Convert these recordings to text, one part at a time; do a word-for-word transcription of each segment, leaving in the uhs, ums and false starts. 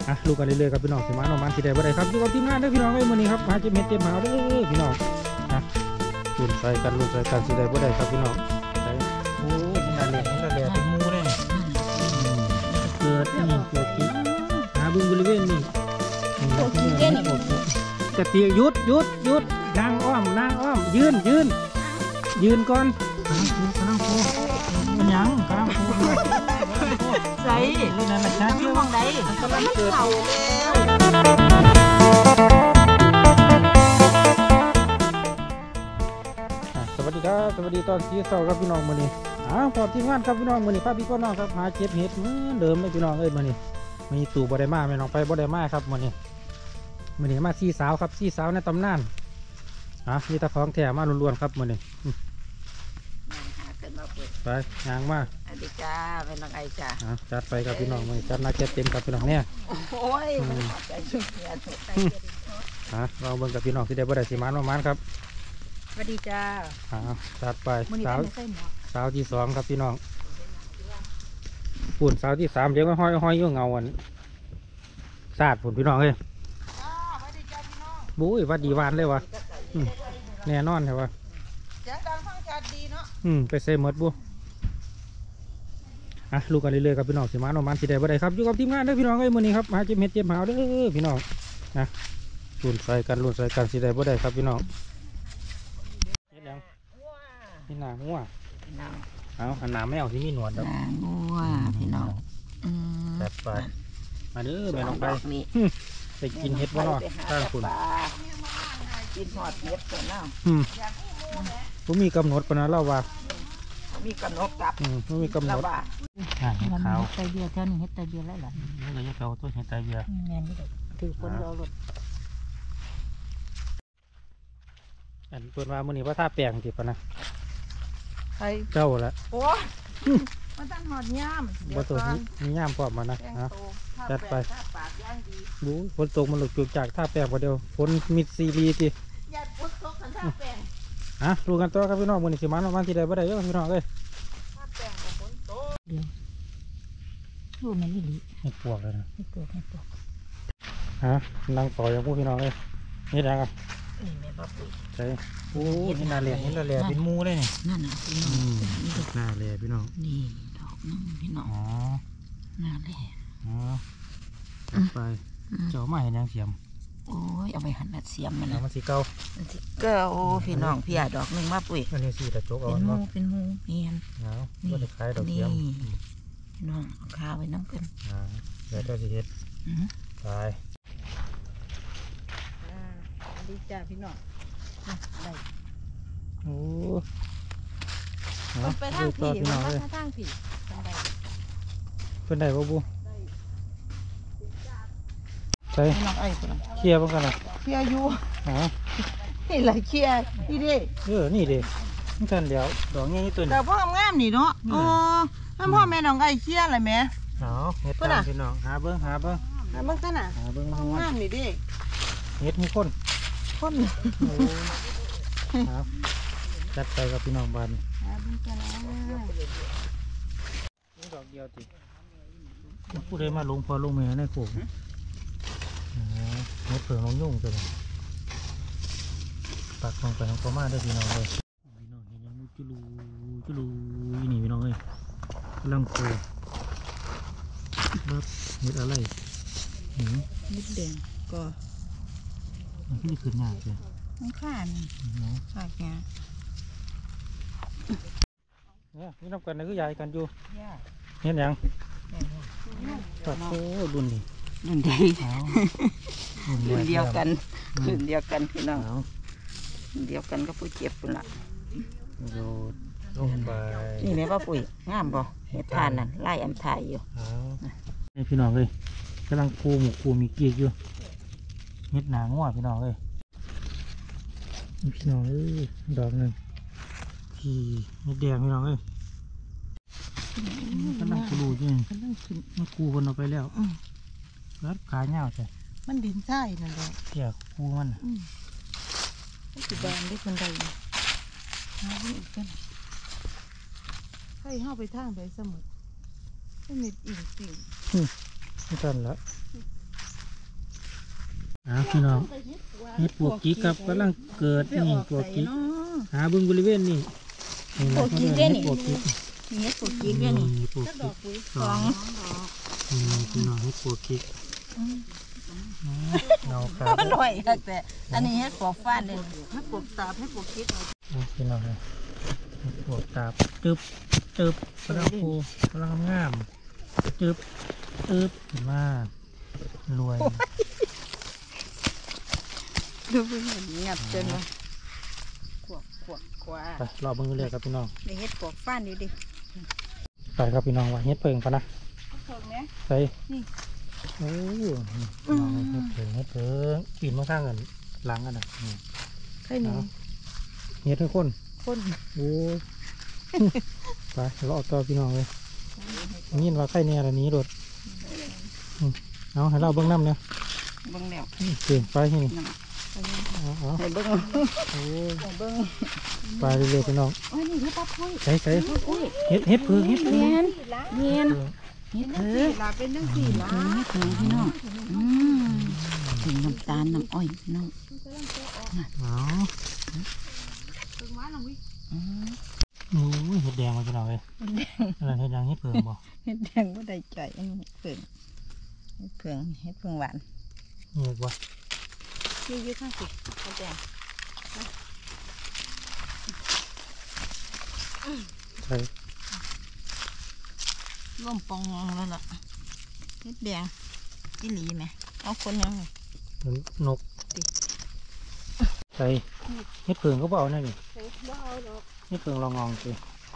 อ่ะลูกกันเรื่อยๆครับพี่น้องสิมาหน่อมันสีแดงบ่ได้ครับอยู่กับทีมงานเด้อพี่น้องเอ้ยมื้อนี้ครับมาเจ็บเม็ดเจ็บหาวเด้อพี่น้องนะรุ่นใส่กันรุ่นใส่กันสีแดงบ่ได้ครับพี่น้องใส่โอ้ยนี่น่าเลี้ยงนี่น่าเลี้ยงเป็นมูเลยเกิดนี่เกิดที่หาบึงบริเวณนี่กระเตียหยุดหยุดหยุดนางอ้อมนางอ้อมยืนยืนยืนก่อนกำลังคูกำลังคูมันยังกำลังคูใส่นี่นั่นแหละนะอยู่มองใดกำลังเกิดสวัสดีครับสวัสดีตอนที่เช้าครับพี่น้องมื้อนี้อ้าวพอทีมงานครับพี่น้องมื้อนี้พาพี่น้องครับหาเก็บเห็ดเหมือนเดิมเลยพี่น้องเอ้ยมื้อนี้มีตู่บ่ได้มาแม่น้องไปบ่ได้มาครับมื้อนี้มื้อนี้มาสี่สาวครับสี่สาวในตำนานอ่ะมีตะของแถมมาล้วนๆครับมื้อนี้ไปยางมาสวัสดีจ้าเป็นน้องไอจ้าจัดไปครับพี่น้องมื้อนี้จัดนักเก็บเต็มครับพี่น้องเนี่ยโอ้ยใจชุ่มเย็นอ่ะเราเบิ่งกับพี่น้องที่ได้บ่ได้สิมานประมาณครับสวัสดีจ้าอ่าจัดไปสาวสาวที่สองครับพี่น้องฝุ่นสาวที่สามเดี๋ยวก็ห้อยห้อยอยู่เงาอันสาดฝุ่นพี่น้องเลยบุ้ยวัดดีวานเลยวะแน่นอนใช่ปะเสียงดังฟังชัดดีเนาะอืมไปเซมดบุอ่ะลูกกันเรื่อยๆครับพี่น้องสิมานประมาณสิได้บ่ได้ครับอยู่กับทีมงานเด้อพี่น้องเอ้ยมื้อนี้ครับมาเจ็บเม็ดเจ็บหาวเด้อพี่น้องนะรุ่นใส่กันรุ่นใส่กันสิได้บ่ได้ครับพี่น้องนี่หนางัวเอาอันหนาแมวที่มีหนวดดอกหนางัวพี่น้องแบบไปมาเด้อแม่น้องไปไปกินเห็ดบ่เนาะข้างคุณกินหอดเห็ดก่อนเนาะผมมีกำหนดปนะเล่าว่ามีกำหนดกับผมมีกำหนดเห็ดขาวเห็ดไตเบียร์เท่านี้เห็ดไตเบียร์แล้วหรอนี่เลยเขาตัวเห็ดไตเบียร์แม่นี่ถือคนเราหลุดอันเปิดมามื่อนี้ว่าท่าแปลงติดปะนะใครเจ้าละโอ้มันตั้งหอดย่ามบ่ตัวนี้มีย่ามพร้อมมานะฮะจัดไปบูฝนตกมันหลุดจุกจากท่าแปลงพอเดียวฝนมิดซีรีทีอย่าฝนตกกันท่าแปลงฮะรู้กันตัวครับพี่น้องมื่อนี้สิมันประมาณที่ใดบ่ได้เยอะพี่น้องเลยท่าแปลงกับฝนตกเดี๋ยวรู้ไหมนี่ลิให้ปวกเลยนะให้ปวกให้ปวกฮะนั่งต่ออย่างพวกพี่น้องเลยนี่ดังอ่ะนี่แม่ป้าปุ๋ยใช่โอ้นี่นาเลียนี่นาเลียเป็นมูเลยนี่นั่นน่ะพี่น้องนาเลียพี่น้องนี่ดอกนึงพี่น้องอ๋อนาเลียอ๋อไปเจ้ามาเห็นยังเสียมโอ้ยเอาไปหั่นเสียมมันนะมันสีเก่ามันสีเก่าพี่น้องพี่อาดอกนึงมาปุ๋ยอันนี้สีตะโจกเอาเป็นมูเป็นมูเนียนเอาไม่ได้ขายดอกเสียมพี่น้องข้าวไว้น้ำเกินอ่าเดี๋ยวจะสีเห็ดไปดีจ้าพี่น้องได้โอ้ไปทางผีมาทางผีเป็นไงบ้าบูใช่เคลียร์บ้างกันนะเคลียร์อยู่อ๋อนี่แหละเคลียร์นี่ดิเออนี่ดินี่กันเดี๋ยวดอกงี้ตัวนี้แต่พ่องามนี่เนาะอ๋อนั่นพ่อแม่น้องไอ้เคลียร์อะไรแม่เอาเห็ดตามพี่น้องหาเบิ้งหาเบิ้งหาเบิ้งกันน่ะหาเบิ้งงามนี่ดิเห็ดมีคนคนครับจัดไปกับพี่น้องบ้านนี่ดอกเดียวติผู้ใดมาลงพอลงเมียในขู่เห็ดเผือกน้องยุ่งตัวนี้ปักลงไปน้องก็มาได้พี่น้องเลยพี่น้องเห็นยังจุลูจุลูนี่พี่น้องเลยลังโคแบบเห็ดอะไรเห็ดแดงก็มันขึ้นขึ้นหน้าเลยมันขาดขาดแง่เนี่ยนี่น้ำกันนี่คือยายกันอยู่เห็นยังตัดโซ่ดุนดิดุนดีดุนเดียวกันดุนเดียวกันพี่น้องดุนเดียวกันก็ปุ๋ยเจ็บปุ่นละโดดลงไปนี่แม่ป้าปุ๋ยงามบ่เห็ดทานนั่นไล่แอมถ่ายอยู่นี่พี่น้องเลยกำลังคูหมูคูมีเกียร์อยู่เห็ดหนางัวพี่น้องเลยพี่น้องเอ้ยดอกหนึ่งที่เห็ดแดงพี่น้องเอ้ยกำลังคูรูจริงมันคูคนเอาไปแล้วรัดขาเน่าใช่มันดินใช่นั่นแหละเกี่ยคูมันสีแดงได้คนใดเอาอีกกันให้เข้าไปทางไปสมุดให้เม็ดอิ่งสิ่งไม่ทันแล้วอ่าพี่น้องเฮ็ดปวกกิ๊กครับกำลังเกิดนี่ปวกกิ๊กหาเบิ่งบริเวณนี่นี่นะเขาเรียกเฮ็ดปวกกิ๊กเฮ็ดปวกกิ๊กด้วยนี่นี่ปวกกิ๊กสองนี่พี่น้องเฮ็ดปวกกิ๊กเงาครับอร่อยแต่อันนี้เฮ็ดปวกฟ้านเลยเฮ็ดปวกตาบเฮ็ดปวกกิ๊กพี่น้องเลยปวกตาตึบตึบกำลังฟูกำลังงามตึบตึบมารวยดูเพิ่นเห็นงับจนว่าขวบขวบขวาไปรอเบิ่งเรื่อยๆครับพี่น้องได้เฮ็ดปวกฟ้านดีดิไปครับพี่น้องว่าเฮ็ดเพิงปะนะเพิ่งแม่ไปโอ้ยน้องเฮ็ดเพิงเฮ็ดเพิงปีนมาข้างกันหลังกันน่ะนี่ใครนี่เฮ็ดให้คนคนโอ้ย ไปเราเอาต่อพี่น้องเลยนี่ว่าใครเนี่ยอะไรนี้รถเอาให้เราเบิ่งน้ำเนี่ยเบิ่งแล้วเปลี่ยนไปที่นี่ เอาเอาให้เบิ่งโอ้ยให้เบิ่งไปเรื่อยๆพี่น้องโอ้ยนี่คือปลาพุ้ยใส่ใส่อุ้ยเฮ็ดเฮ็ดเพิงเฮ็ดเพิงเนียนเนียนเพิงเฮ็ดเถอะลาเป็นจังซี่ล่ะเฮ็ดเถอะพี่น้องอืมถึงน้ำตาลน้ำอ้อยพี่น้องเอาอืมโอ้ยเฮ็ดแดงมาพี่น้องเลยอะไรเฮ็ดแดงเฮ็ดเพิงบ่เฮ็ดแดงบ่ได้ใจอันนี้เพิ่งเฮ็ดเพิ่งเฮ็ดเพิ่งหวานนี่บ่นี่อยู่ข้างสิเฮ็ดแดงใส่ร่วมปองแล้วล่ะเฮ็ดแดงอีหลีแม่เอาคนยังไงเหมือนนกใส่เฮ็ดเพิงก็บ่เอาแน่นี่บ่เอาดอกเฮ็ดเพิงลองงองสิ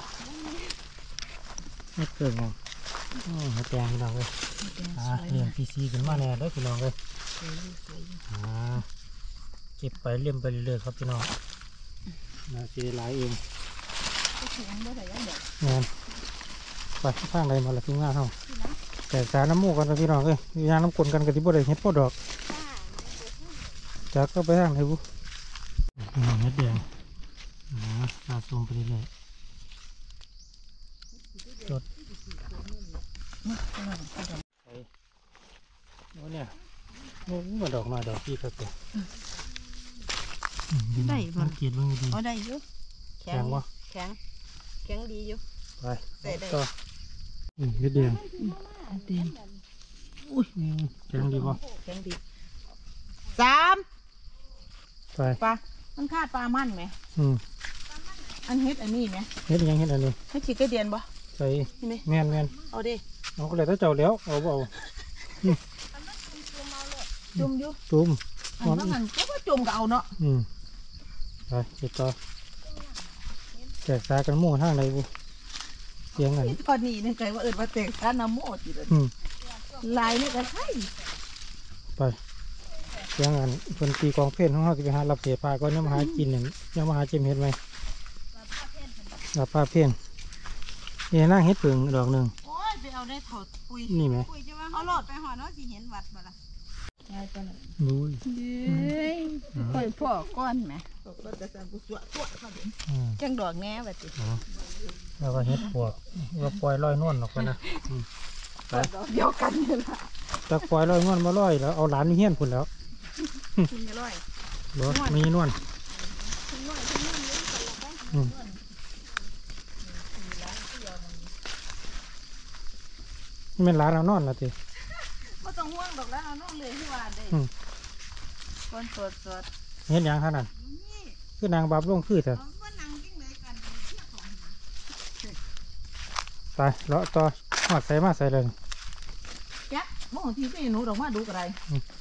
เฮ็ดเพิงงองอือเฮ็ดแดงพี่น้องเลยแดงอ่าสวยเลี้ยงนะพีซีขึ้นมาแน่เด้อพี่น้องเลยสวยอยู่สวยอยู่อ่าเก็บไปเลี่ยมไปเรื่อยๆครับพี่น้องน่าสิได้หลายเองก็เสียงบ่ได้ยังเด็กงานไปข้างใดมาละพี่งานเฮาแต่สาน้ำมูกกันนะพี่น้องเอ้ยมียางน้ำกลนกันกันที่บ่ได้เฮ็ดพ่อดอกจากก็ไปทางไหนบุพี่น้องเฮ็ดแดงอ่าตาซูมไปเรื่อยๆจดไปโอ้เนี่ยโอ้มาดอกมาดอกพี่ครับเด้ได้บ่เกียดเบิ่งดีเอาได้อยู่แข็งบ่แข็งแข็งดีอยู่ไปใส่ได้ต่ออืมเฮ็ดแดงเต็มอุ้ยแข็งดีบ่แข็งดีสามไปปลามันฆ่าปลามันไหมอืมอันเฮ็ดอันนี้ไหมเฮ็ดหยังเฮ็ดอันนี้ให้ฉีดกระเดียนบ่ใส่นี่ไหมแม่นแม่นเอาดิเอาก็เลยถ้าเจ้าแล้วเอาบ่เอาจุ่มอยู่ตุ่มอันนั้นมันก็ว่าจุ่มก็เอาเนาะอืมไปติดต่อแจกสากันหมู่ทางใดบุเสียงกันตอนนี้นึกใจว่าเอิญว่าเตะข้าน้ำโมดอยู่เลยอืมลายนี่ก็ใช่ไปเสียงกันคนตีกองเพลนของเขาสิไปหารับเสียปลาก็ยังมาหากินหนึ่งยังมาหาเจมเห็ดไหมรับปลาเพลนนี่นั่งเห็ดผึ่งดอกหนึ่งโอ้ยไปเอาได้ถอดปุยนี่ไหมปุยจะว่าเอาหลอดไปหอเนาะสิเห็นวัดบ่ล่ะบุ้ยเฮ้ยค่อยพ่อก้อนไหมรถจะสั่งกุศลตัวเขาเห็นอืมจังดอกแง่แบบนี้อ๋อแล้วก็เห็ดปวกว่าปล่อยลอยนวลออกไปนะอืมไปดอกเดียวกันนี่ล่ะจากปล่อยลอยนวลมาลอยแล้วเอาหลานนี่เฮี้ยนพุ่นแล้วกินอร่อยบ่มีนวลอืมนี่เป็นร้านเอานอนละทีไม่ต้องห่วงดอกแล้วเอาน้องเลยที่ว่าได้อืมคนสดสดเห็นยังเท่านั้นคือนางบาบลงคือเถอะเอาว่านั่งยิ่งเลยกันเที่ยวของตายเลาะต่อมาใส่มาใส่เลยแจ๊คบางทีก็ยังหนูดอกมาดูกระไรอืม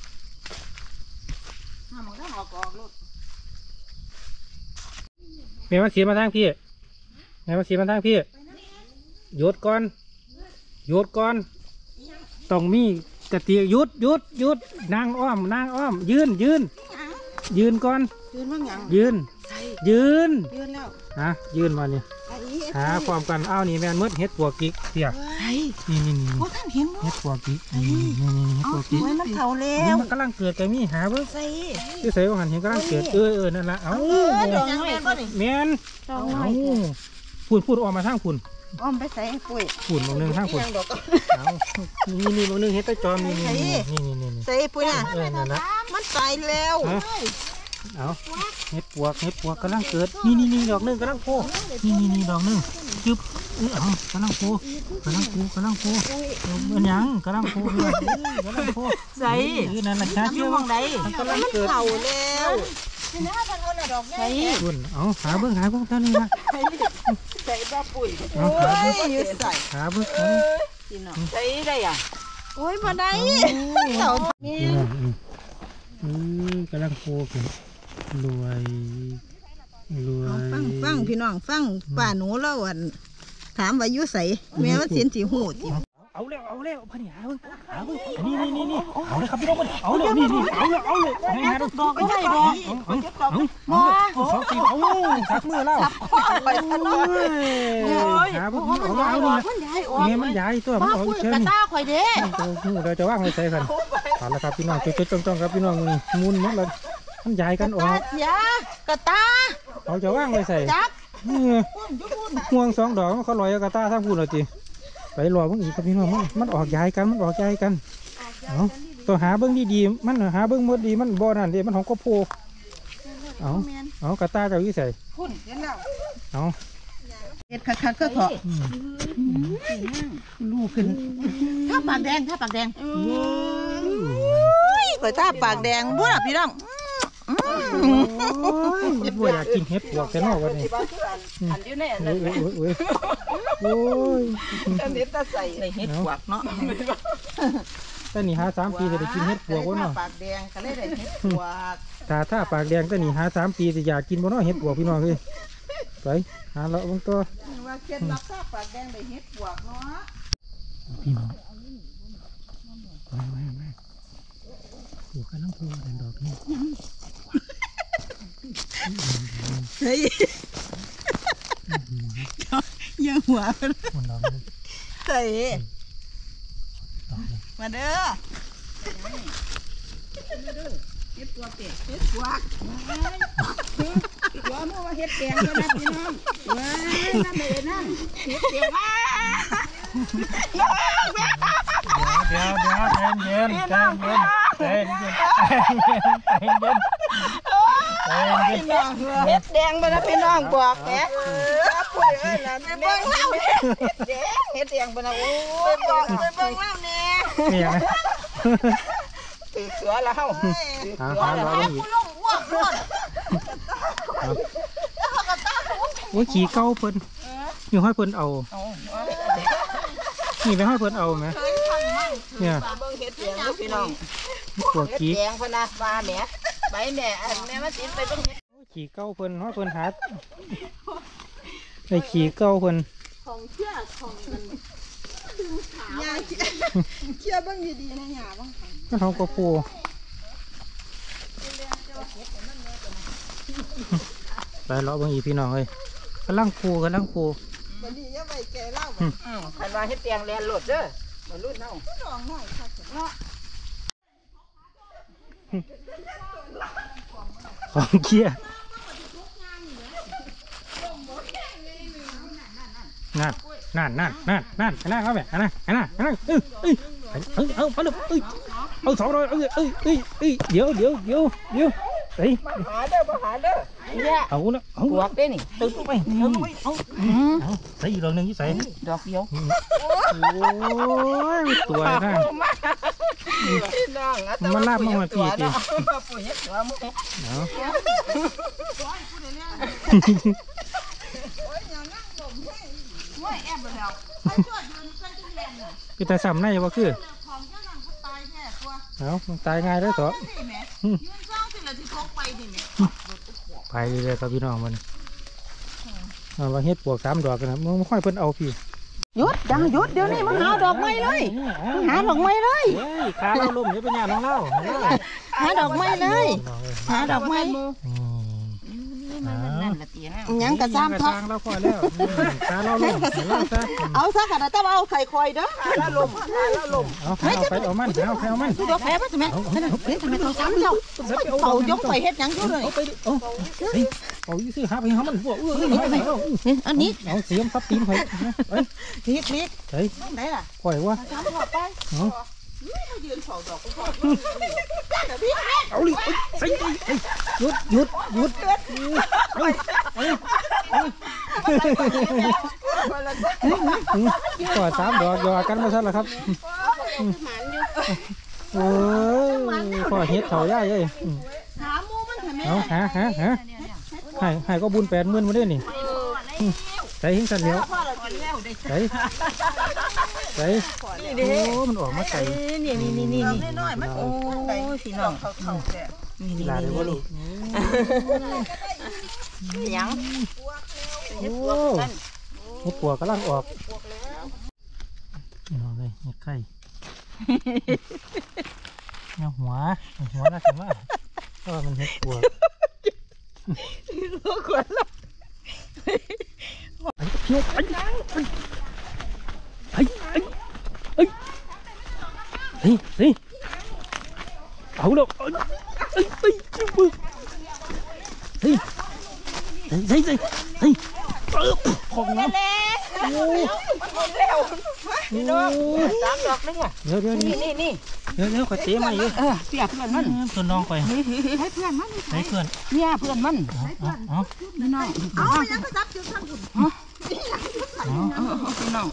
ห้ามันก็ออกออกรถแม่มาสีมาทางพี่แม่มาสีมาทางพี่หยุดก่อนหยุดก่อนต้องมีกติหยุดหยุดหยุดนางอ้อมนางอ้อม ยืนยืนยืนก่อนยืนว่างยังยืนใส่ยืนยืนแล้วฮะยืนมานี่ไอ้หาความกันอ้าวนี่แม่นมืดเฮ็ดปัวกิกเสียไอ้นี่นี่นี่พวกท่านเห็นบ่เฮ็ดปัวกิกนี่นี่นี่เฮ็ดเอาปัวกิกไว้มันเข่าแล้นี่วมันกำลังเกิดกันมีหาเบิ่งใส่ที่ใส่ว่าหันเห็นกำลังเกิดเออเออนั่นละเอ้าเออดอกน้อยก็นี่แม่นดอกเอ้าน้อยพูดพูดออกมาทางคุณอ้อมไปใส่ปุ้ยฝุ่นบางนึงข้างฝุ่นเอานี่นี่บางนึงเห็ดตะจอมนี่นี่นี่นี่นี่นี่ใส่ปุ้ยน่ะเออนั่นนะมันตายแล้วเอาเห็ดปวกเห็ดปวกกำลังเกิดนี่นี่นี่ดอกนึงกำลังโผล่นี่นี่นี่ดอกนึงจึ๊บเออเอากำลังโผล่กำลังโผล่กำลังโผล่มันยังกำลังโผล่เลยกำลังโผล่ใส่เออนั่นน่ะชาเชื่อมองใดมันกำลังเกิดเผาแล้วใส่ฝุ่นเอาหาเบิ้งหาเบิ้งท่านนี่นะใส่บ้าปุ๋ยเอาหาเบิ้งใส่หาเบิ้งเอาใส่ได้อ่ะโอ้ยมาได้เต่านี่อือกำลังโผล่ขึ้นรวยรวยฟังฟังพี่น้องฟังป้าหนูเล่าอันถามว่าอยู่ใส่แม่ว่าเสียนสีหูติเอาเร็วเอาเร็วพะนี่หาเบิ้งหาเบิ้งนี่นี่นี่นี่เอาเลยครับพี่น้องเอาเลยนี่นี่เอาเลยเอาเลยให้หาดอกดอกไม่ได้ดอกเอาเอาเอาสองตีเอาสักมือแล้วหาเบิ้งเอาเอาเนี่ยมันใหญ่ตัวมันออกเชิญตาข่อยเด้เราจะว่างไว้ใส่กันเอาละครับพี่น้องจุดๆจ้องๆครับพี่น้องนี่มุนหมดเลยมันใหญ่กันออกยากระตาเราจะว่างไว้ใส่จับห่วงสองดอกมันเขาลอยกระตาทั้งพูนเลยจีไปรอเบิ่งอีกครับพี่น้องมันมันออกใหญ่กันมันออกใหญ่กันเอาตัวหาเบิ่งดีๆมันหาเบิ่งหมดดีมันบ่นั่นดิมันของกบโพเอาเอากระตาเจ้าอยู่ใส่พุ่นเห็นแล้วเอาเห็ดคักๆก็เถาะลูกขึ้นถ้าปากแดงถ้าปากแดงข่อยถ้าปากแดงบุ้ล่ะพี่น้องบัวอยากกินเห็ดปวกแต่นอกวันนี้อันอยู่ในอันโอ้นั้นยโอ้ยโอ้ยอันนี้ตาใส่ในเห็ดปวกเนาะแต่นี่หาสามปีจะได้กินเห็ดปวกวะเนาะปากแดงก็เลยได้เห็ดปวกถ้าถ้าปากแดงแต่นี่หาสามปีจะอยากกินบ่เนาะเห็ดปวกพี่น้องเลยไปหาเลาะบางตัวว่าเคล็ดลับถ้าปากแดงได้เห็ดปวกเนาะพี่น้องมามามาปลูกกำลังพูดดอกนี่เฮ้ยยังหัวมันดอกนี่ใส่ดอกนี่มาเด้อเห็ดปวกเป็ดเห็ดปวกหัวมือว่าเห็ดแดงก็ได้พี่น้องว้ายนั่นเลยนั่นเห็ดแดงเดี๋ยวเดี๋ยวใจเย็นใจเย็นใจเย็นใจเย็นใจเย็นใจเย็นเห็ดแดงมาแล้วพี่น้องบอกแหมปุ๋ยเอ้ยนั่นเบิ่งเล่าเห็ดแดงมาแล้วโอ้ยบอกไปเบิ่งเล่าเนี่ยนี่นะถือเสือแล้วหาหาล้ออีกโอ้ยขี่เก้าเพิ่นอยู่ห้อยเพิ่นเอานี่ไปห้อยเพิ่นเอาไหมเนี่ยเบิ่งเห็ดแดงพี่น้องปวดเห็ดขี่แดงพนะปลาแหมใบแม่อันแม่มาติดไปเบิ่งเห็ดขี่เก้าเพิ่นห้อยเพิ่นหาไอ้ขี่เก้าเพิ่นของเชื่อของมันยาเชื่อเบิ่งดีๆนะหยาบ้างก็เขาก็ปูไปเลาะบางอีพี่น้องเลยกำลังปูกำลังปูวันนี้อย่าไปแก่เล่าอืมคันว่าเฮ็ดแตงแลนโลดเด้อบ่รุ่นเฮาดองน้อยค่ะเนาะของเกี้ยนั่นนั่นนั่นนั่นนั่นนั่นเขาแบบนั่นนั่นนั่นเอ้ยเอ้ยเอาเอาเอาเลยเอ้ยเอาสองร้อยเอ้ยเอ้ยเอ้ยเอ้ยเดี๋ยวเดี๋ยวเดี๋ยวเดี๋ยวเฮ้ยหาเด้อบ่หาเด้อเนี่ยเอาละเอาบวกได้นี่ตึกไปเอาเอาใส่อีกดอกหนึ่งที่ใส่ดอกเดียวโอ้ยตัวนะพี่น้องอ่ะมันลาบมาหมดพี่จีปุ๋ยเฮ็ดหัวมึงเอาคือแต่ซ้ำในว่าคือเอาตายง่ายแล้วต่อไปเลยครับพี่น้องมันเอาว่าเฮ็ดปวกสามดอกกันนะมึงไม่ค่อยเพิ่นเอาพี่หยุดจังหยุดเดี๋ยวนี้มันหาดอกไม้เลยหาดอกไม้เลยเฮ้ยขาเราลุ่มเดี๋ยวเป็นยาน้องเล่าหาดอกไม้เลยหาดอกไม้มันนั่นละตีนะยังกระซ้ำทางเราพอแล้วตาเราลงเราซะเอาซะค่ะแต่ว่าเอาไข่คอยเด้อละลมละลมเอาเอาไปเอามันเอาเอามันดูดอกแผลป่ะใช่ไหมนั่นเฮ้ยทำไมตัวซ้ำเจ้าเป่ายกไปเฮ็ดยังอยู่เลยเอาไปเอาเฮ้ยเอาอยู่ซื้อหาไปหามันพวกเออเอาอันนี้เอาเสียมทับตีนไปเฮ้ยพลิกพลิกเฮ้ยไหนล่ะปล่อยว่าซ้ำหัวไปเอายืนเฝ้าดอกกูพอเอาดิเฮ้ยหยุดหยุดหยุดเฮ้ยเฮ้ยก่อสามดอกยอกันมาซะแล้วครับโอ้ยพ่อเฮ็ดเขาย่ายเลยหามูมันทำไมเอาหาหาหาให้ให้ก็บุญแปดหมื่นมาด้วยนี่ใส่หิ้งสันเหลียวใส่ใส่โอ้มันออกมาใส่นี่นี่นี่นี่น้อยๆมันโอ้ยพี่น้องเขาเขาแก่กีฬาเลยว่าลูกยังโอ้เห็ดปัวกำลังออกนี่เอาเลยเห็ดไข่เนี่ยหัวหัวน่าจะมากเพราะว่ามันเห็ดปัวลูกขวัญเราไอ้เพี้ยไอ้ไอ้ไอ้ไอ้ไอ้เฮ้ยเอาแล้วไอ้ไอ้ไอ้มือเฮ้ยเฮ้ยเฮ้ยเฮ้ยของน้ำโอ้ยมันเร็วพี่น้องสามดอกเลยค่ะเดี๋ยวเดี๋ยวนี่นี่นี่นี่เดี๋ยวเดี๋ยวขอเตะมาเยอะเออเปียกเพื่อนมันเพื่อนน้องไปให้เพื่อนมันให้เพื่อนเนี่ยเพื่อนมันเอาเอาพี่น้องเอายังก็จับจุดทางคุณเอาพี่น้อง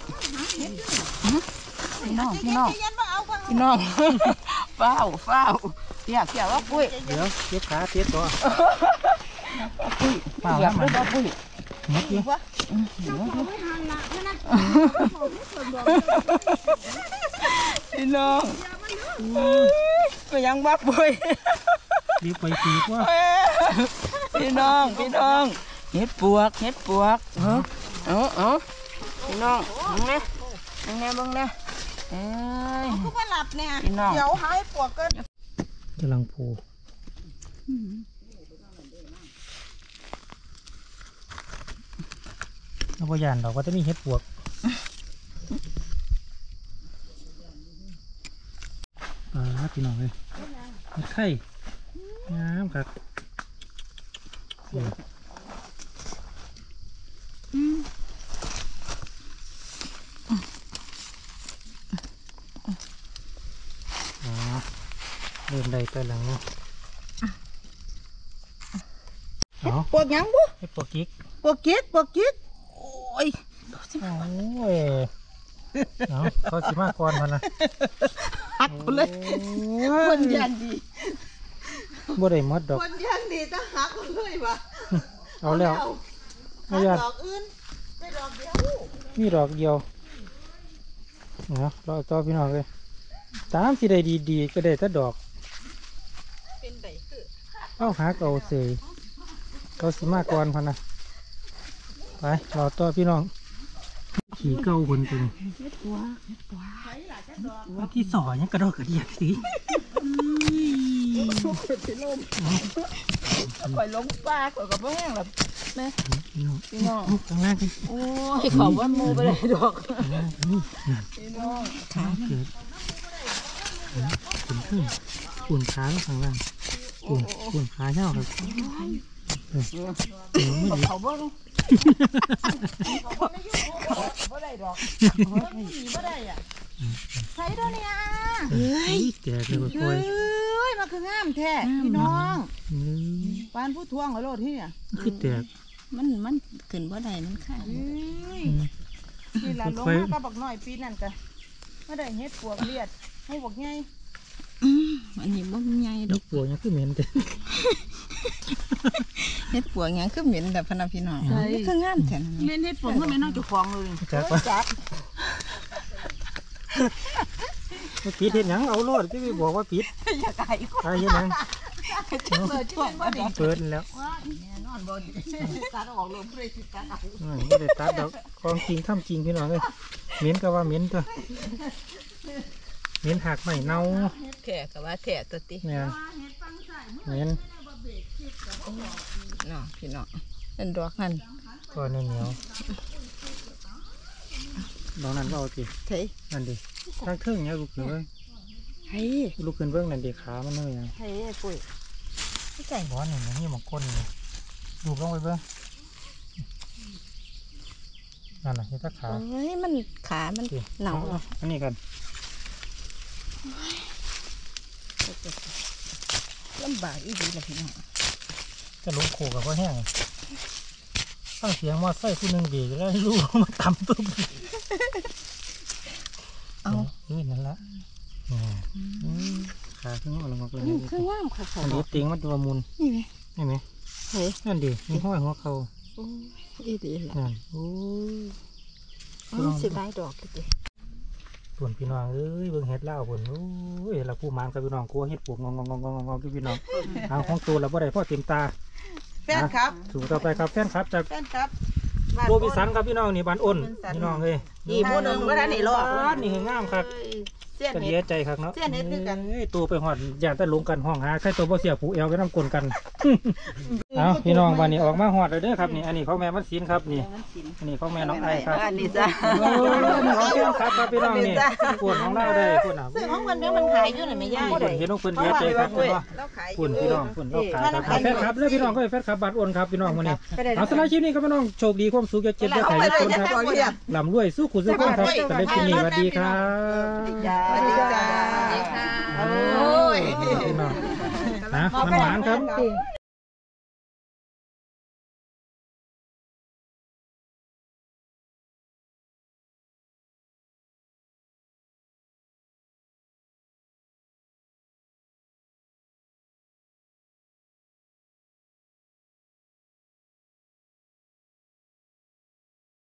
พี่น้องพี่น้องพี่น้องเฝ้าเฝ้าเปียกเปียกว่าปุ้ยเดี๋ยวเจ็บขาเจ็บตัวปุ้ยเปล่าเปียแล้กวด้วยว่าปุ้ยเม็ดเยอะพี่น้องไปยังบ้าปุ้ยรีบไปปีกว่าพี่น้องพี่น้องเฮ็ดปวกเฮ็ดปวกเออเออเออพี่น้องมึงเนี่ยมึงเนี่ยมึงเนี่ยเอ้ยกูมาหลับเนี่ยพี่น้องเดี๋ยวหายปวดกันกำลังโผล่แล้วพยานเราก็จะมีเห็ดปวกอ่าพี่น้องเลยเห็ดไข่งามครับเดี๋ยวอ๋อเริ่มได้ตัวหลังเนาะเอาปวกยังบุเห็ดปวกกิ๊กปวกกิ๊กปวกกิ๊กโอ้ยโอ้ยเอาเขาสิมาก่อนมันนะหักเลย คนยันดีบ่ได้หมดดอกคนยันดีจะหักเลยวะเอาแล้วไม่ยากดอกอื่นได้ดอกเดียวมีดอกเดียวเนาะรอต่อพี่น้องเลยตามสิได้ดีๆก็ได้แต่ดอกเป็นไดคือเอาหาเก่าเสยเขาสิมาก่อนพันนะไปรอต่อพี่น้องขี่เก่าคนจริงว่าที่สอยังกระโดดกระเดียดสิปล่อยลงปากก่อนกับแม่งแบบพี่น้องพี่น้องข้างล่างกันโอ้ยขอว่ามูไปเลยดอกข้างล่างนี่นั่นพี่น้องขาเกิดขุนขึ้นขุนขาข้างล่างขุนขุนขาเน่าครับเออเออไม่ดีเขาบ่รู้บ่ได้ดอกบ่ได้อ่ะใส่ด้วยเนี่ยเฮ้ยแกเลยบ่ค่อยเอ้ยมาคืองามแท้พี่น้องเอ้ยปานผู้ทวงเอาโลดที่เนี่ยคือแตกมันมันขึ้นบ่ได้มันค่ะเอ้ยอืมนี่ล่ะลงมาก็บักน้อยปีนั่นก็บ่ได้เฮ็ดปวกเลียดให้บักใหญ่อันนี้บ่ใหญ่ดลูอกกปัวยังคือเหม็นแต่เฮ็ดปวกหยังคือเหม็นแต่พะนะพี่น้องนี่คืองามแท้นะเล่นเฮ็ดปวกก็แม่นเอาเจ้าของเลยจักปะจักปิดเห็นยังเอาโลดที่ไปบอกว่าปิดอยากไก่ก็ตายเห็นยังเปิดช่วงบ่ได้เปิดแล้วแน่นอนบ่ดีตัดออกลงบ่ได้สิตัดเอาอืมไม่ได้ตัดดอกของจริงทำจริงพี่น้องเลยเหม็นก็ว่าเหม็นตัวเหม็นหักไม่เน่าแท้ก็ว่าแท้ตัวติเนี่ยเหม็นเนาะพี่น้องเป็นดอกนั่นก็เหนียวเหนียวดอกนั้นก็เอาสิเฮ้ยนั่นดิทั้งเทิงเนี่ยลูกขึ้นเบิ้งเฮ้ยลูกขึ้นเบิ้งนั่นดิขามันเหนื่อยเฮ้ยปุ้ยไม่ใช่ร้อนหนึ่งนี่มันก้นเลยดูลงไปเบิ้งนั่นน่ะนี่ตาขาเฮ้ยมันขามันหนาวออันนี้กันลำบากอีดีเลยพี่น้องจะลงโขกับว่าแห้งฟังเสียงมอไซค์ผู้หนึ่งดีแล้วลูกมาทำตุ้มเอาเฮ้ยนั่นละขาขึ้นมาลงมาเป็นนี่คือว่ามค่ะค่ะอันนี้ติงมันตัวมุนนี่ไหมนี่ไหมเฮ้ยนั่นดิมีห้อยหัวเขาโอ้อีดีเลยนั่นโอ้ยสิบใบดอกเลยส่วนพี่น้องเอ้ยเบิ่งเห็ดเล่าผลโอ้ยเราผู้มานกับพี่น้องกลัวเห็ดปวกงงงงงงงงพี่น้องเอาของตัวเราบ่ได้พ่อเต็มตาแฟนครับสู่ต่อไปครับแฟนครับจากแฟนครับโบวิสันครับพี่น้องนี่บ้านอ้นพี่น้องเอ้ยอีโมหนึ่งว่าท่านไหนรอบ้านนี่งามครับเสี้ยนก็เห็เสียดใจครับเนาะเสี้ยนเห็ดคือกันเอ้ยตัวไปหอดอย่างแต่ลงกันห้องหาใครตัวบ่เสียผูเอวไปน้ำกลนกัน เอาพี่น้องวันนี้ออกมาหอดเลยเด้อครับนี่อันนี้ของแม่มันศีลครับนี่อันนี้ของแม่น้องไอครับอันนี้จ้ะโอ้ยนี่ของแก้วครับครับพี่น้องนี่ปวดของเราได้ปวดหนาซื้อของมันเดี๋ยวมันขายอยู่ไหนไม่ย่ายปวดเห็นน้องเพิ่นเสียใจครับพี่น้องเราขายปวดพี่น้องปวดเราขายครับแฟนครับแล้วพี่น้องก็แฟนครับบ้านอ้นครับพี่น้องวันนี้เอาสำหรับคลิปนี้ครับพี่น้องโชคดีความสุขอย่าเจ็บอย่าไข้อย่าจนครับลำรวยสู้ขุนสู้ก้นครับสำหรับคลิปนี้สวัสดีครับจ้าสวัสดีจ้าโอ้ยพี่น้องนะมันหวานครับ